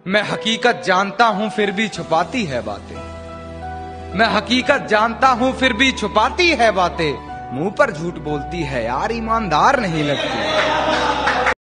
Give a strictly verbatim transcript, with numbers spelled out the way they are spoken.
मैं हकीकत जानता हूं फिर भी छुपाती है बातें। मैं हकीकत जानता हूं फिर भी छुपाती है बातें। मुंह पर झूठ बोलती है यार, ईमानदार नहीं लगती।